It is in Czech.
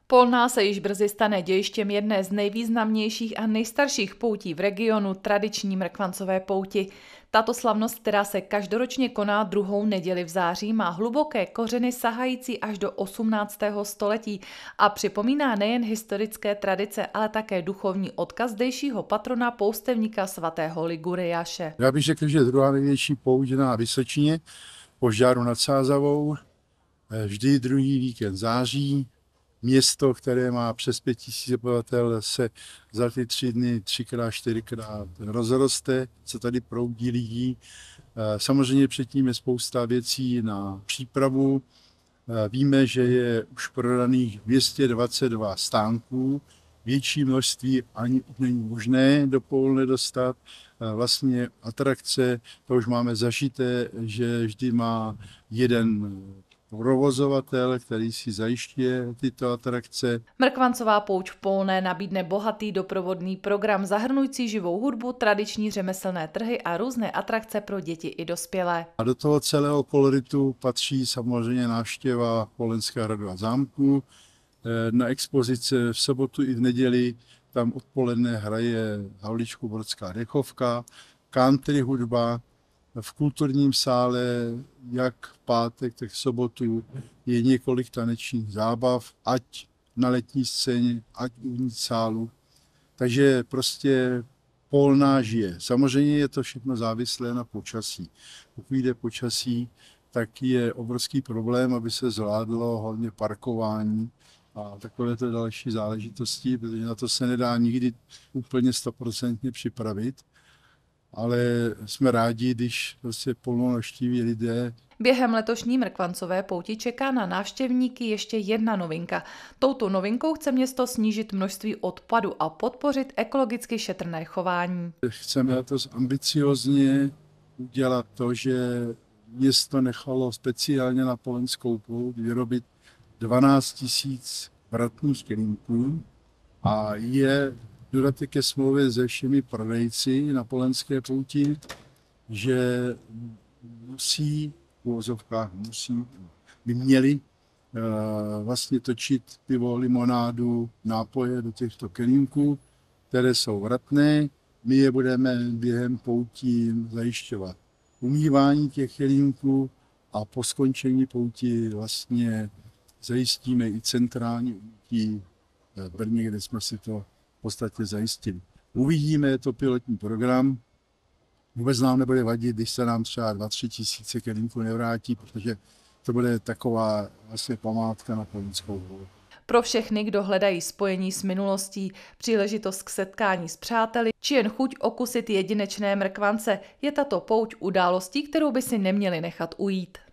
Polná se již brzy stane dějištěm jedné z nejvýznamnějších a nejstarších poutí v regionu, tradiční mrkvancové pouti. Tato slavnost, která se každoročně koná druhou neděli v září, má hluboké kořeny sahající až do 18. století a připomíná nejen historické tradice, ale také duchovní odkaz zdejšího patrona poustevníka svatého Liguriáše. Já bych řekl, že druhá největší pouť na Vysočině, po Žďáru nad Sázavou, vždy druhý víkend září. Město, které má přes 5000 obyvatel, se za ty 3 dny 3x, 4x rozroste, co tady proudí lidí. Samozřejmě předtím je spousta věcí na přípravu. Víme, že je už prodaných 222 stánků. Větší množství ani není možné do Polné dostat. Vlastně atrakce, to už máme zažité, že vždy má jeden provozovatel, který si zajišťuje tyto atrakce. Mrkvancová pouť v Polné nabídne bohatý doprovodný program zahrnující živou hudbu, tradiční řemeslné trhy a různé atrakce pro děti i dospělé. A do toho celého koloritu patří samozřejmě návštěva Polenského hradu a zámku. Na expozice v sobotu i v neděli tam odpoledne hraje Havlíčkův Brodská dechovka, country hudba. V kulturním sále, jak v pátek, tak v sobotu, je několik tanečních zábav, ať na letní scéně, ať uvnitř sálu. Takže prostě Polná žije. Samozřejmě je to všechno závislé na počasí. Pokud jde počasí, tak je obrovský problém, aby se zvládlo hlavně parkování a takovéto další záležitosti, protože na to se nedá nikdy úplně 100% připravit. Ale jsme rádi, když prostě Polnou navštíví lidé. Během letošní mrkvancové pouti čeká na návštěvníky ještě jedna novinka. Touto novinkou chce město snížit množství odpadu a podpořit ekologicky šetrné chování. Chceme letos ambiciózně udělat to, že město nechalo speciálně na polenskou pouť vyrobit 12 000 vratných kelímků a je dodatek ke smlouvě se všemi prodejci na polenské pouti, že musí, v uvozovkách by měli vlastně točit pivo, limonádu, nápoje do těchto kelímků, které jsou vratné. My je budeme během poutí zajišťovat umývání těch kelímků a po skončení pouti vlastně zajistíme i centrální umytí v Brně, kde jsme si to v podstatě zajistili. Uvidíme, je to pilotní program. Vůbec nám nebude vadit, když se nám třeba 2-3 tisíce kelímků nevrátí, protože to bude taková vlastně památka na polenskou pouť. Pro všechny, kdo hledají spojení s minulostí, příležitost k setkání s přáteli, či jen chuť okusit jedinečné mrkvance, je tato pouť událostí, kterou by si neměli nechat ujít.